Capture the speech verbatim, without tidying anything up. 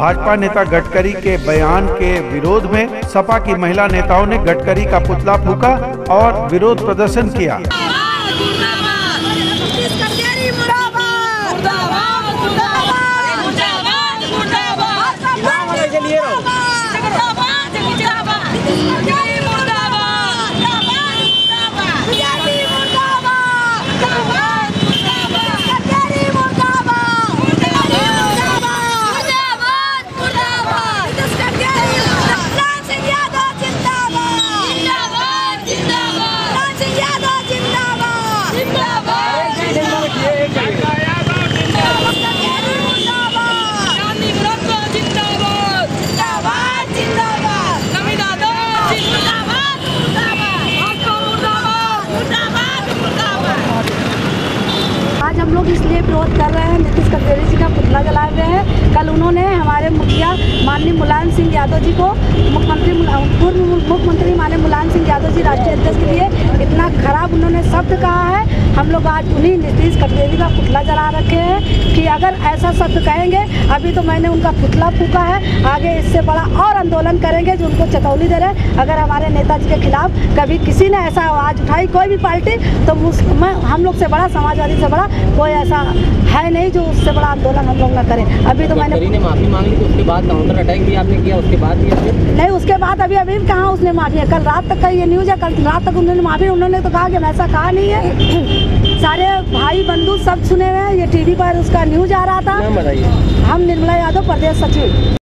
भाजपा नेता गडकरी के बयान के विरोध में सपा की महिला नेताओं ने गडकरी का पुतला फूंका और विरोध प्रदर्शन किया। आज हम लोग इसलिए विरोध कर रहे हैं, नीतीश गडकरी जी का पुतला जला रहे हैं। कल उन्होंने हमारे मुखिया माननीय मुलायम सिंह यादव जी को मुख्यमंत्री पूर्व मुख्यमंत्री माननीय मुलायम सिंह यादव जी राष्ट्रीय अध्यक्ष के लिए इतना खराब उन्होंने शब्द कहा है। हम लोग आज उन्हीं नीतीश गडकरी का पुतला जला रखे हैं कि अगर ऐसा शब्द कहेंगे, अभी तो मैंने उनका पुतला फूंका है, आगे इससे बड़ा और आंदोलन करेंगे जो उनको चेतावनी दे रहे हैं। अगर हमारे नेताजी के खिलाफ कभी किसी ने ऐसा आवाज़ उठाई, कोई भी पार्टी, तो मैं हम लोग से बड़ा, समाजवादी से बड़ा कोई ऐसा है नहीं जो उससे बड़ा आंदोलन हम लोग न करें। अभी तो मैंने ने माफी मांग ली, तो उसके बाद काउंटर अटैक भी आपने किया, उसके बाद भी नहीं, उसके बाद अभी अभी कहाँ उसने माफी है। कल रात तक का ये न्यूज़ है, कल रात तक उन्होंने माफी, उन्होंने तो कहा कि ऐसा कहा नहीं है। सारे भाई बंधु सब सुने हुए हैं, ये टीवी पर उसका न्यूज़ आ रहा था। नाम बताइए। हम निर्मला यादव, प्रदेश सचिव।